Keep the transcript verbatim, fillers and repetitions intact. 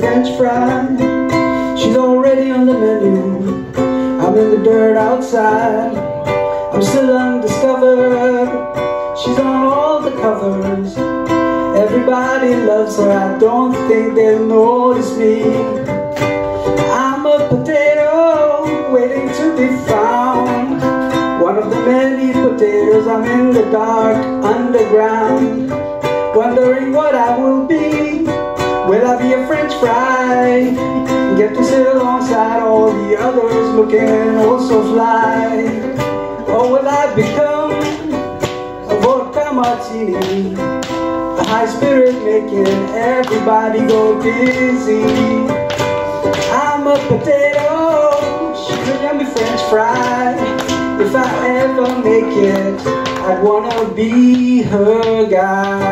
French fry. She's already on the menu. I'm in the dirt outside. I'm still undiscovered. She's on all the covers. Everybody loves her. I don't think they'll notice me. I'm a potato waiting to be found. One of the many potatoes. I'm in the dark underground, wondering what I will be. Will I be a French fry? Get to sit alongside all the others looking oh so fly. Or will I become a vodka martini, a high spirit making everybody go dizzy? I'm a potato, she's a yummy French fry. If I ever make it, I'd wanna be her guy.